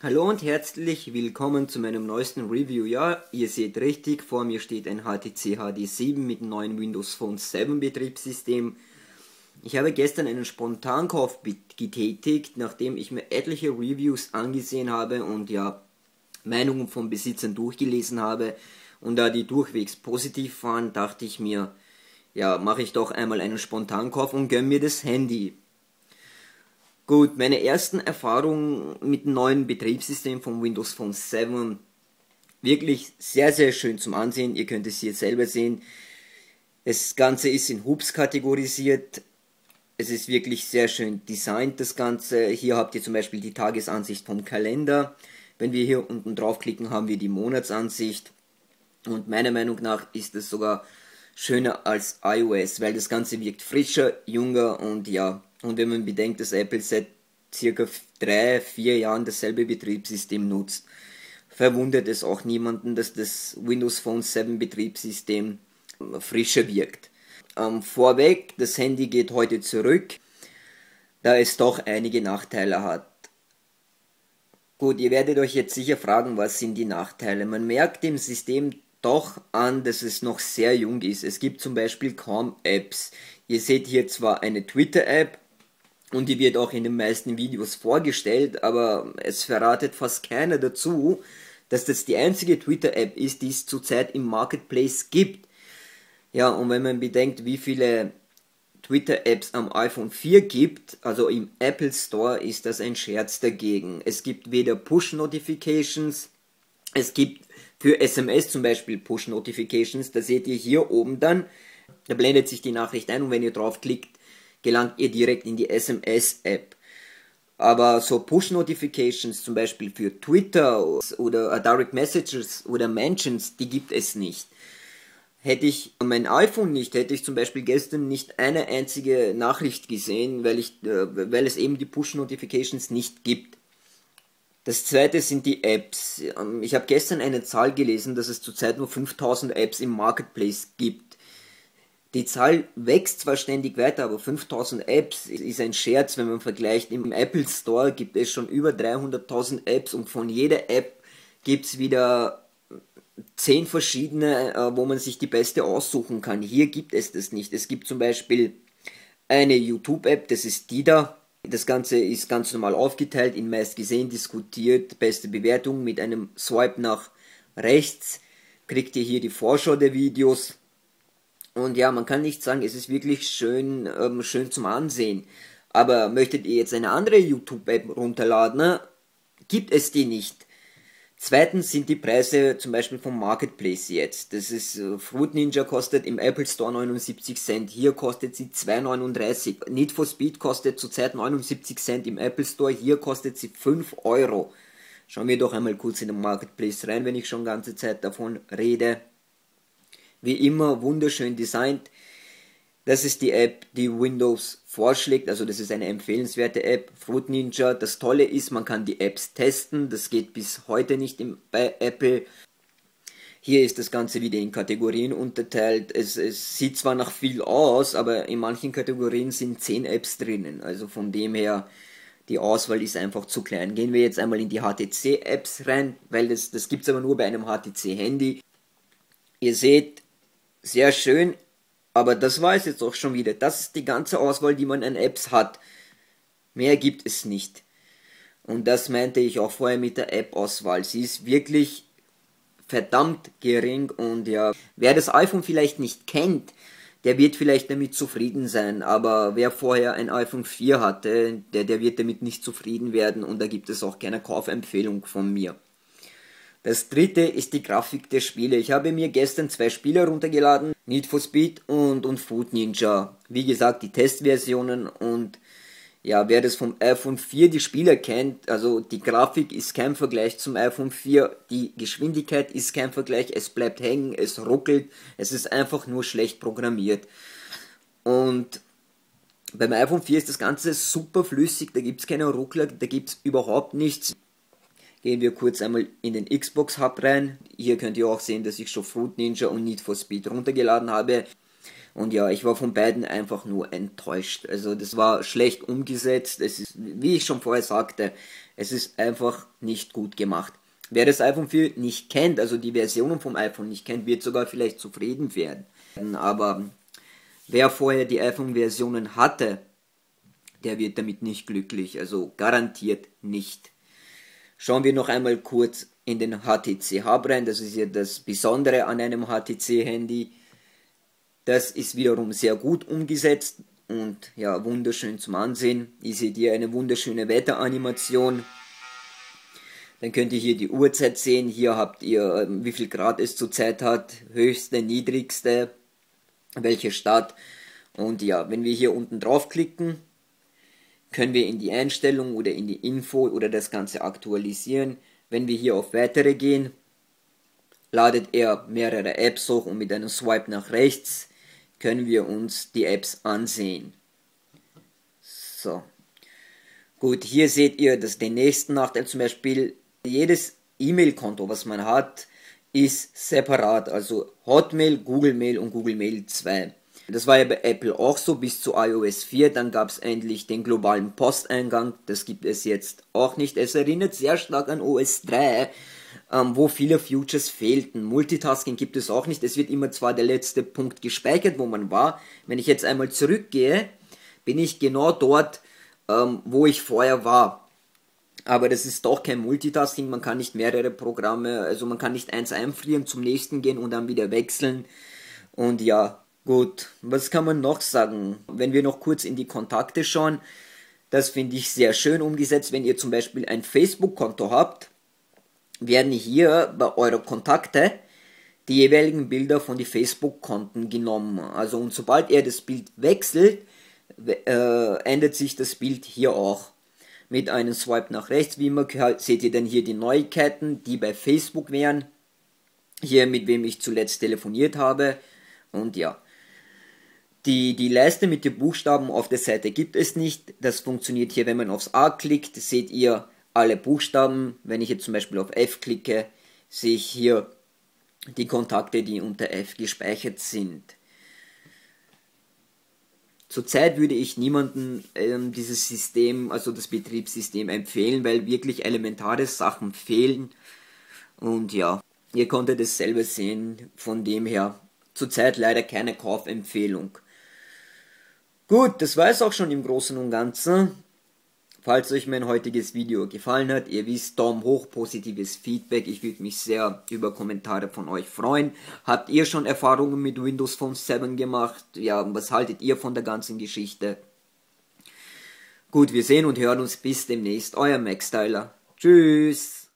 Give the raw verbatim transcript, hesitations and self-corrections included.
Hallo und herzlich willkommen zu meinem neuesten Review. Ja, ihr seht richtig, vor mir steht ein H T C H D sieben mit dem neuen Windows Phone sieben Betriebssystem. Ich habe gestern einen Spontankauf getätigt, nachdem ich mir etliche Reviews angesehen habe und ja, Meinungen von Besitzern durchgelesen habe. Und da die durchwegs positiv waren, dachte ich mir, ja, mache ich doch einmal einen Spontankauf und gönne mir das Handy. Gut, meine ersten Erfahrungen mit dem neuen Betriebssystem von Windows Phone sieben, wirklich sehr, sehr schön zum Ansehen. Ihr könnt es hier selber sehen. Das Ganze ist in Hubs kategorisiert. Es ist wirklich sehr schön designt, das Ganze. Hier habt ihr zum Beispiel die Tagesansicht vom Kalender. Wenn wir hier unten draufklicken, haben wir die Monatsansicht. Und meiner Meinung nach ist es sogar schöner als iOS, weil das Ganze wirkt frischer, jünger und ja, und wenn man bedenkt, dass Apple seit circa drei, vier Jahren dasselbe Betriebssystem nutzt, verwundert es auch niemanden, dass das Windows Phone sieben Betriebssystem frischer wirkt. Ähm, vorweg, das Handy geht heute zurück, da es doch einige Nachteile hat. Gut, ihr werdet euch jetzt sicher fragen, was sind die Nachteile? Man merkt dem System doch an, dass es noch sehr jung ist. Es gibt zum Beispiel kaum Apps. Ihr seht hier zwar eine Twitter-App und die wird auch in den meisten Videos vorgestellt, aber es verratet fast keiner dazu, dass das die einzige Twitter-App ist, die es zurzeit im Marketplace gibt. Ja, und wenn man bedenkt, wie viele Twitter-Apps am iPhone vier gibt, also im Apple Store, ist das ein Scherz dagegen. Es gibt weder Push-Notifications, es gibt für S M S zum Beispiel Push-Notifications, da seht ihr hier oben dann, da blendet sich die Nachricht ein und wenn ihr draufklickt, gelangt ihr direkt in die S M S-App. Aber so Push-Notifications zum Beispiel für Twitter oder Direct Messages oder Mentions, die gibt es nicht. Hätte ich mein iPhone nicht, hätte ich zum Beispiel gestern nicht eine einzige Nachricht gesehen, weil, ich, äh, weil es eben die Push-Notifications nicht gibt. Das zweite sind die Apps. Ich habe gestern eine Zahl gelesen, dass es zurzeit nur fünftausend Apps im Marketplace gibt. Die Zahl wächst zwar ständig weiter, aber fünftausend Apps ist ein Scherz, wenn man vergleicht. Im Apple Store gibt es schon über dreihunderttausend Apps und von jeder App gibt es wieder zehn verschiedene, wo man sich die beste aussuchen kann. Hier gibt es das nicht. Es gibt zum Beispiel eine YouTube-App, das ist die da. Das Ganze ist ganz normal aufgeteilt in meist gesehen, diskutiert, beste Bewertung. Mit einem Swipe nach rechts kriegt ihr hier die Vorschau der Videos. Und ja, man kann nicht sagen, es ist wirklich schön, ähm, schön zum Ansehen. Aber möchtet ihr jetzt eine andere YouTube-App runterladen, ne? Gibt es die nicht. Zweitens sind die Preise zum Beispiel vom Marketplace jetzt. Das ist, äh, Fruit Ninja kostet im Apple Store neunundsiebzig Cent, hier kostet sie zwei neununddreißig. Need for Speed kostet zurzeit neunundsiebzig Cent im Apple Store, hier kostet sie fünf Euro. Schauen wir doch einmal kurz in den Marketplace rein, wenn ich schon ganze Zeit davon rede. Wie immer wunderschön designt. Das ist die App, die Windows vorschlägt, also das ist eine empfehlenswerte App, Fruit Ninja. Das Tolle ist, man kann die Apps testen, das geht bis heute nicht im, bei Apple. Hier ist das Ganze wieder in Kategorien unterteilt. Es, es sieht zwar nach viel aus, aber in manchen Kategorien sind zehn Apps drinnen, also von dem her, die Auswahl ist einfach zu klein. Gehen wir jetzt einmal in die H T C-Apps rein, weil das, das gibt es aber nur bei einem H T C-Handy. Ihr seht, sehr schön. Aber das war es jetzt auch schon wieder. Das ist die ganze Auswahl, die man an Apps hat. Mehr gibt es nicht. Und das meinte ich auch vorher mit der App-Auswahl. Sie ist wirklich verdammt gering und ja, wer das iPhone vielleicht nicht kennt, der wird vielleicht damit zufrieden sein. Aber wer vorher ein iPhone vier hatte, der, der wird damit nicht zufrieden werden und da gibt es auch keine Kaufempfehlung von mir. Das dritte ist die Grafik der Spiele. Ich habe mir gestern zwei Spiele runtergeladen, Need for Speed und, und Fruit Ninja. Wie gesagt, die Testversionen und ja, wer das vom iPhone vier die Spiele kennt, also die Grafik ist kein Vergleich zum iPhone vier, die Geschwindigkeit ist kein Vergleich, es bleibt hängen, es ruckelt, es ist einfach nur schlecht programmiert. Und beim iPhone vier ist das Ganze super flüssig, da gibt es keine Ruckler, da gibt es überhaupt nichts. Gehen wir kurz einmal in den Xbox Hub rein. Hier könnt ihr auch sehen, dass ich schon Fruit Ninja und Need for Speed runtergeladen habe. Und ja, ich war von beiden einfach nur enttäuscht. Also das war schlecht umgesetzt. Es ist, wie ich schon vorher sagte, es ist einfach nicht gut gemacht. Wer das iPhone vier nicht kennt, also die Versionen vom iPhone nicht kennt, wird sogar vielleicht zufrieden werden. Aber wer vorher die iPhone-Versionen hatte, der wird damit nicht glücklich. Also garantiert nicht. Schauen wir noch einmal kurz in den H T C Hub rein. Das ist ja das Besondere an einem H T C-Handy. Das ist wiederum sehr gut umgesetzt und ja, wunderschön zum Ansehen. Ihr seht hier eine wunderschöne Wetteranimation. Dann könnt ihr hier die Uhrzeit sehen. Hier habt ihr, wie viel Grad es zurzeit hat. Höchste, niedrigste, welche Stadt. Und ja, wenn wir hier unten draufklicken, können wir in die Einstellung oder in die Info oder das Ganze aktualisieren. Wenn wir hier auf Weitere gehen, ladet er mehrere Apps hoch und mit einem Swipe nach rechts können wir uns die Apps ansehen. So. Gut, hier seht ihr, dass den nächsten Nachteil zum Beispiel, jedes E-Mail-Konto, was man hat, ist separat. Also Hotmail, Google Mail und Google Mail zwei. Das war ja bei Apple auch so bis zu i O S vier. Dann gab es endlich den globalen Posteingang. Das gibt es jetzt auch nicht. Es erinnert sehr stark an O S drei. Ähm, wo viele Futures fehlten. Multitasking gibt es auch nicht. Es wird immer zwar der letzte Punkt gespeichert, wo man war. Wenn ich jetzt einmal zurückgehe, bin ich genau dort, ähm, wo ich vorher war. Aber das ist doch kein Multitasking. Man kann nicht mehrere Programme, also man kann nicht eins einfrieren, zum nächsten gehen und dann wieder wechseln. Und ja, gut. Was kann man noch sagen? Wenn wir noch kurz in die Kontakte schauen, das finde ich sehr schön umgesetzt. Wenn ihr zum Beispiel ein Facebook-Konto habt, werden hier bei euren Kontakte die jeweiligen Bilder von den Facebook-Konten genommen. Also und sobald ihr das Bild wechselt, äh, ändert sich das Bild hier auch. Mit einem Swipe nach rechts, wie immer, seht ihr dann hier die Neuigkeiten, die bei Facebook wären. Hier, mit wem ich zuletzt telefoniert habe. Und ja, die, die Leiste mit den Buchstaben auf der Seite gibt es nicht. Das funktioniert hier, wenn man aufs A klickt, seht ihr alle Buchstaben. Wenn ich jetzt zum Beispiel auf F klicke, sehe ich hier die Kontakte, die unter F gespeichert sind. Zurzeit würde ich niemandem ähm, dieses System, also das Betriebssystem, empfehlen, weil wirklich elementare Sachen fehlen. Und ja, ihr konntet es selber sehen, von dem her zurzeit leider keine Kaufempfehlung. Gut, das war es auch schon im Großen und Ganzen. Falls euch mein heutiges Video gefallen hat, ihr wisst, Daumen hoch, positives Feedback, ich würde mich sehr über Kommentare von euch freuen. Habt ihr schon Erfahrungen mit Windows Phone sieben gemacht? Ja, was haltet ihr von der ganzen Geschichte? Gut, wir sehen und hören uns bis demnächst, euer MaxStyler. Tschüss!